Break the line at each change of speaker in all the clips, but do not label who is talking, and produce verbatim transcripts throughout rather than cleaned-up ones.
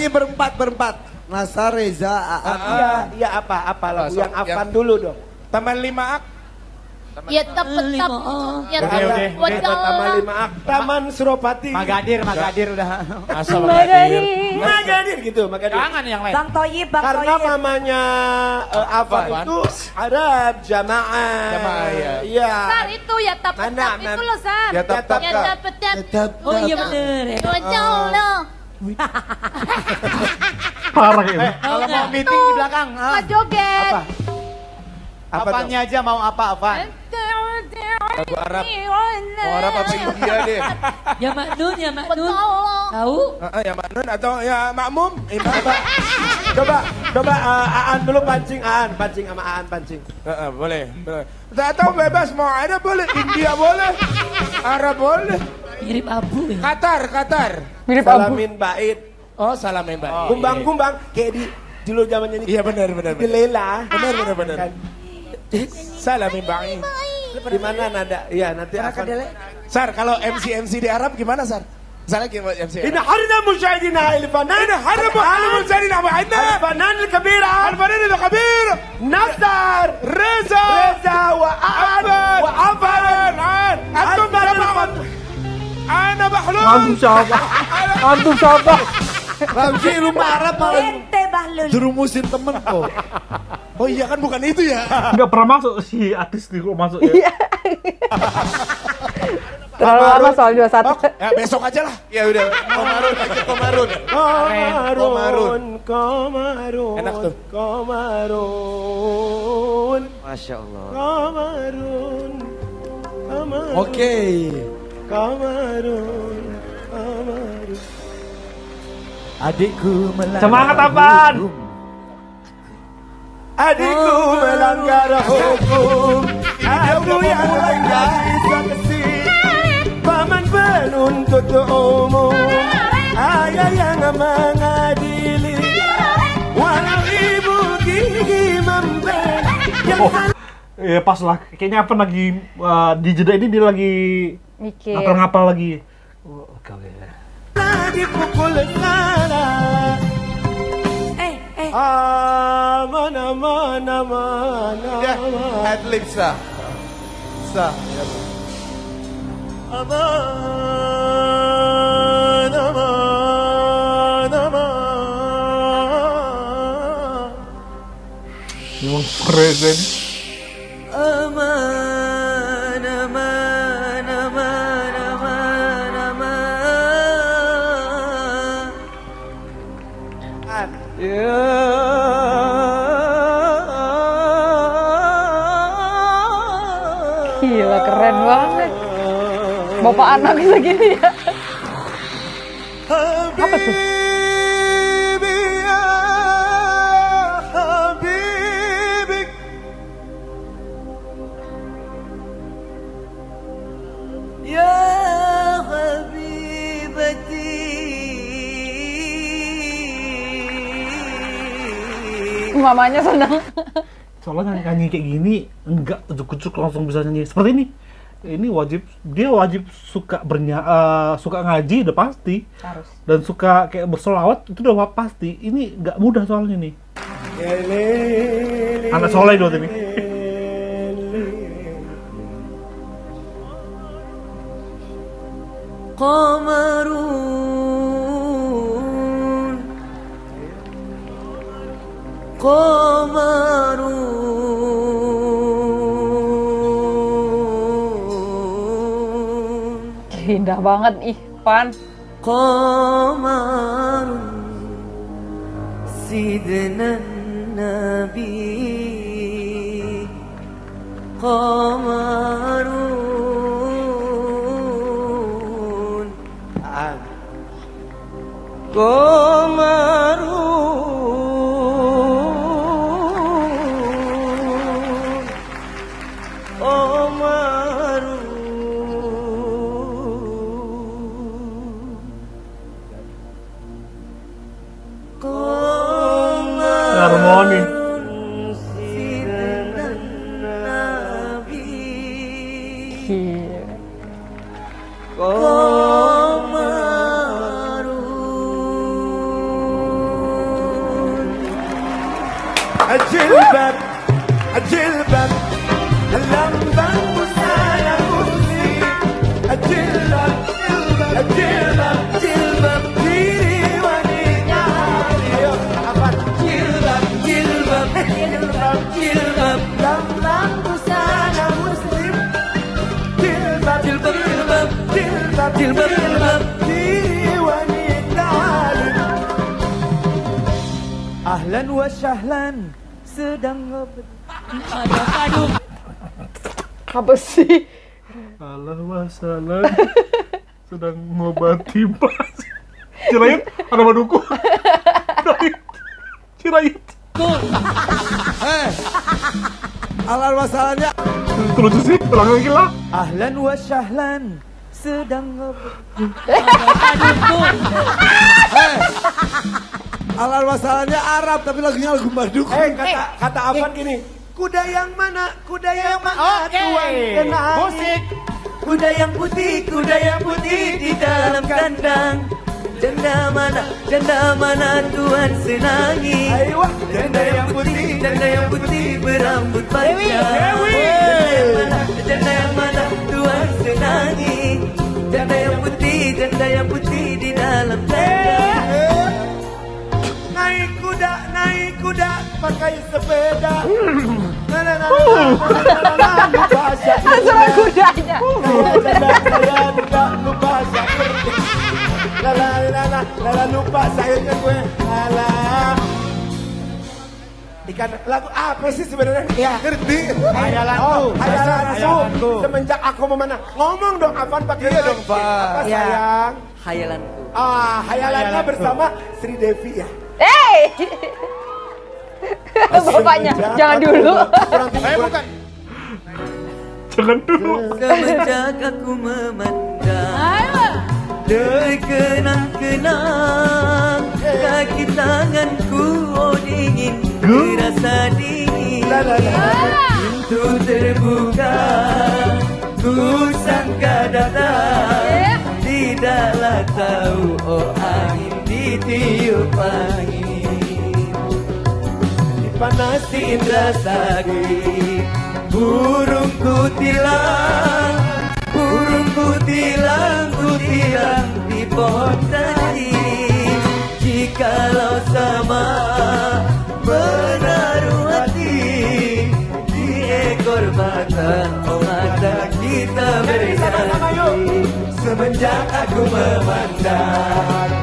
nyanyi berempat berempat. Nasar, Reza, Aan.
Iya, iya apa apa lagu yang Afan dulu dong.
Taman lima ak.
Ya tetap tetap. Ya
Oke oke. Taman lima ak. Taman Suropati.
Magadir, Magadir udah.
Asal Magadir.
Magadir gitu, Magadir.
Jangan yang lain.
Bang Toyib, Bang
Karena
Toyib.
mamanya uh, Afan itu Arab jamaah.
Jamaah, iya.
Iya.
Sar itu ya tetap
Mana,
tetap
mana?
itu loh Sar.
Ya tetap,
Ya
Kak.
tetap tetap.
Tetap.
Oh iya bener ya.
Dua jauh loh.
Parah ini.
Kalau mau meeting di belakang. ah.
Nggak joget.
Apa? Apa tuh?
Apanya aja mau apa, Afan?
Lagu Arab. Mau Arab apa India deh?
Ya Maknun, ya Maknun.
Betul.
Tahu?
Ah, ya Maknun atau ya Makmum?
Coba, coba, coba uh, Aan dulu pancing, Aan pancing sama Aan pancing.
Ah, ah, boleh, boleh. Atau bebas mau ada boleh, India boleh, Arab boleh.
Mirip Abu ya.
Qatar, Qatar.
Mirip Abu.
Salamin bait,
Oh, salam ya Mbak.
kumbang-kumbang kayak di dulu zamannya ini.
Iya benar, benar,
Di
benar.
Lela.
Benar, benar, benar.
Kan.
Salam ya Mbak.
Di mana nada? Iya nanti akan.
Sar, kalau M C M C di Arab gimana, Sar? Misalnya gimana M C?
إن حرنا مشاهدينا الفنان
إن حرم على المنزلين معنا
الفنان الكبير
الفنان الخبير
نصر
رزا
رزا وأعد
وعفان عان أنتم جماعة أنا بحلول
Antum siapa? Antum siapa?
Ramzi lu marah malah
Ente Bahlul.
jerumusin temen kok.
Oh iya kan bukan itu ya.
Enggak pernah masuk si artis di kok masuk ya.
Terlalu lama soal dua puluh satu.
Oh, ya besok aja lah. Ya udah. Komarun aja Komarun.
Komarun Komarun
Enak tuh.
Komarun
Masya Allah.
Komarun Komarun
Oke.
Komarun Komarun.
Adikku melanggar
Semangat apaan?
hukum.
Adikku melanggar hukum, aku yang melanggar sanksi. Paman penuntut umum, ayah yang mengadili. Walau ibu gigi membela.
Oh, ya pas lah. Kayaknya apa lagi uh, di jeda ini dia lagi
Mikir.
ngapal-ngapal lagi. Oh, oke oke.
Dipukul salah.
Eh, eh.
Aman aman aman
Ya,
aman.
adlib sah. Sah.
Aman, aman, aman.
Memang keren kan?
Aman, aman, aman, aman, aman. Ya.
Gila keren banget. Bapak anak segini ya.
Apa tuh? Ya Habibati.
Mamanya senang.
Soalnya nyanyi kayak gini enggak ujuk-ujuk langsung bisa nyanyi seperti ini. Ini wajib, dia wajib suka bernya, uh, suka ngaji udah pasti.
Harus.
Dan suka kayak bersolawat itu udah pasti. Ini nggak mudah soalnya nih. Anak soleh dua ini.
Qamarun Qamarun
Indah banget ih, Pan.
Qamarun Sidna Nabi Qamarun Qamarun Qamarun
Harmoni.
Gila.
Qamarun. Jilbab, jilbab, lambang busana muslim. Jilbab, jilbab, jilbab, jilbab, diri wanita. Ayo, apa? Jilbab, jilbab, jilbab, jilbab, lambang busana muslim. Jilbab, jilbab, jilbab, jilbab, jilbab, jilbab, diri wanita. Ahlan wa syahlan, sedang ngobrol.
Aduh,
Apa sih?
Allah wasalam sedang ngobati pas. Cirayut, ada maduku. Cirayut.
Eh, alam masalahnya
Itu lucu sih, ulang lagi lah.
Ahlan wa syahlan, sedang ngobrol.
eh, alam masalahnya Arab tapi lagunya lagu Baduk.
Eh, kata kata Afan gini. Kuda yang mana? Kuda yang mana? Tuan kenali. Musik. Kuda yang putih, kuda yang putih di dalam kandang. Janda mana? Janda mana Tuan senangi? Janda yang putih, janda yang putih berambut panjang. Janda yang mana? Janda yang mana Tuan senangi? Janda yang putih, janda yang putih di dalam kandang. Naik kuda, naik kuda, pakai sepeda. Na na na na na lupa
Suara kudanya.
saya tidak lupa seperti. La la la la la lupa saya kan gue. La ikan lagu apa sih sebenarnya? Ya. Ngerti?
Hayalanku.
Oh, hayalanku.
Hayalanku.
Semenjak aku memanah. Ngomong dong Afan pakai
Iya dong, Pak.
Apa
Ya.
sayang?
Hayalanku.
Ah, hayalannya
Hayalanku.
bersama Sri Devi ya.
Hey! Bapaknya, jangan dulu.
Eh bukan.
Jangan dulu.
Semenjak aku memandang dari kenang-kenang kaki tanganku oh dingin terasa dingin. Pintu terbuka ku sangka datang tidaklah tahu oh angin ditiup angin dipanasi indra sakit burung kutilang burung kutilang kutilang di pohon tadi jikalau sama menaruh hati di ekor mata oh mata kita bersatu semenjak aku memandang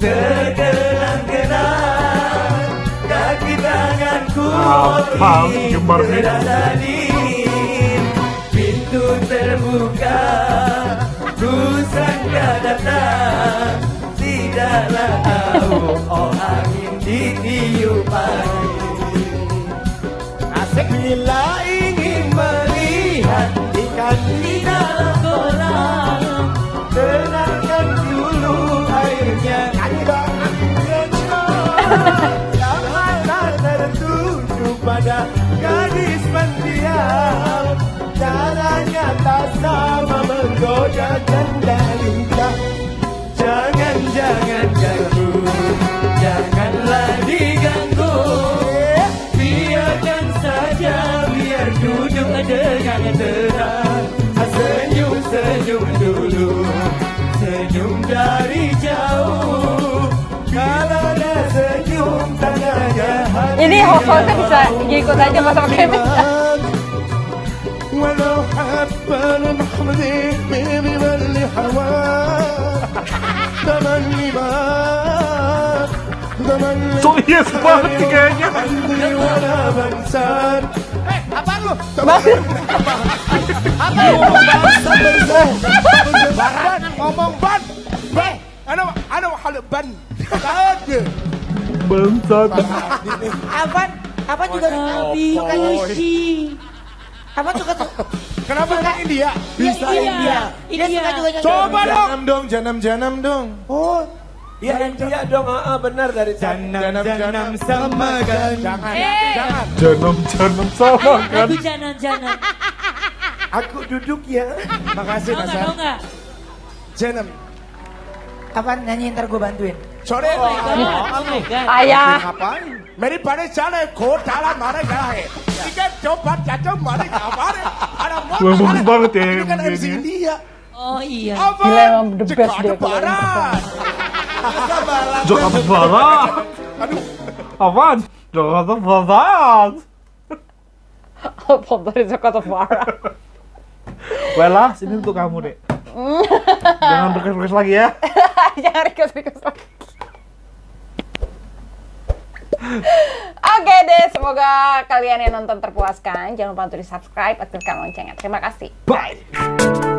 terkenang-kenang kaki tanganku
Apa? Gembar nih.
terasa dingin pintu terbuka ku sangka datang tidaklah tahu oh angin ditiup angin asik bila ingin melihat ikan di dalam kolam tenangkan dulu airnya janganlah tertuju pada gadis pendiam caranya tak sama menggoda janda lincah jangan jangan ganggu janganlah diganggu biarkan saja biar duduk dengan tenang senyum senyum dulu senyum dari jauh kalau ada senyum tangannya
Ini host-hostnya bisa ngikut aja pas sama Kevin.
ولو حبا محمدي بيبي اللي حواه تمني معاك تمني
So yes banget sih kayaknya.
عندي ولا بنساك
Barangan ngomong ban. Ban. Ano ano hal ban. Ada.
Bangsat.
Avan, Avan juga suka Yushi. Avan suka
Kenapa nggak India?
Bisa India. Dia suka juga nyanyi.
Coba dong.
Janam dong, janam janam dong.
oh iya India dong ah benar dari
Janam janam sama kan.
Jangan,
Eh.
jangan.
Janam-janam sama kan.
Lagu janan-janan.
aku duduk ya
Makasih
Mau
Mas.
nggak, mau nggak?
Janam.
Avan nyanyi ntar gue bantuin.
Sore.
Oh my god.
Ayah.
Ngapain?
मेरी परेशानी घोटाला मारे गया है tiket coba caca मारे gak मारे ada
Wah, bagus banget ya
ini kan
yang
M C
ini.
India
Oh iya.
apa
Gila, emang the best
Jakarta
dia kalau
Barat
Jakarta Barat.
aduh
Apaan? Jakarta Barat.
Apa dari Jakarta Barat?
Welas, ini untuk kamu, Dek. Jangan request-request lagi ya.
Jangan request-request lagi. Oke deh, semoga kalian yang nonton terpuaskan. Jangan lupa untuk di subscribe, aktifkan loncengnya. Terima kasih.
Bye.